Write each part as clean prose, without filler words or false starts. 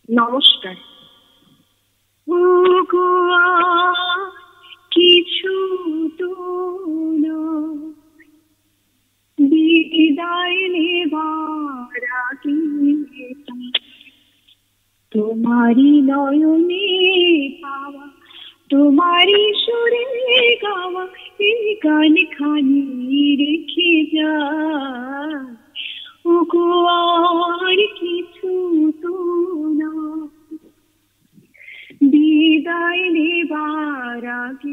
নমস্কার। কিছু তো বিদায় নেবার আগে তোমারই নয়নে পাওয়া, তোমারই সুরে গাওয়া এই গান খানি রেখে যা। ওগো আর কিছু তো না, বিদায় নেবার আগে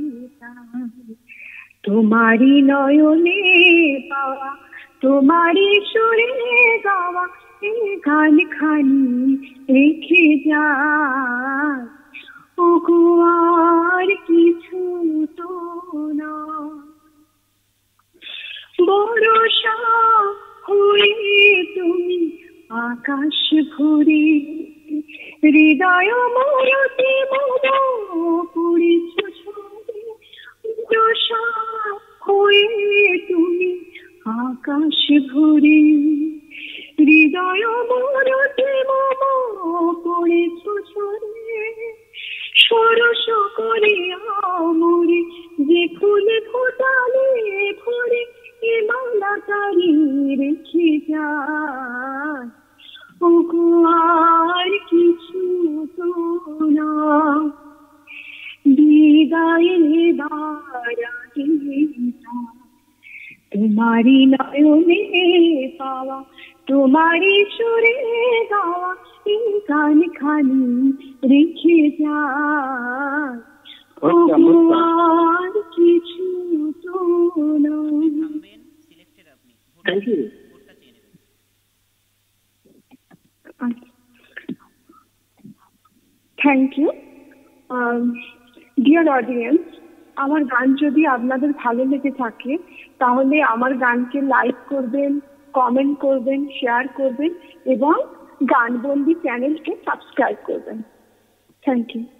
তোমারই নয়নে পাওয়া, তোমারই সুরে গাওয়া এই গান খানি রেখে যা। ওগো আর কিছু তো না, বরষা হয়ে তুমি আকাশ ভরে হৃদয় মরতে পড়েছ সরে। বরষা হয়ে তুমি আকাশ ভরে হৃদয় মরতে পড়েছ সরে। সরস করে আমরে যে ফুল ফোটালে ভরে এ মালা তারি রেখে যায়। ওগো আর কিছু তো না, বিদায় নেবার আগে তোমারই নয়নে পাওয়া, তোমারই সুরে গাওয়া এই গান খানি রেখে যায়। ওগো আর কিছু তো না। Thank you. Thank you. Dear audience, আমার গান যদি আপনাদের ভালো লেগে থাকে তাহলে আমার গানকে লাইক করবেন, কমেন্ট করবেন, শেয়ার করবেন এবং গানবন্দি চ্যানেলকে সাবস্ক্রাইব করবেন। Thank you.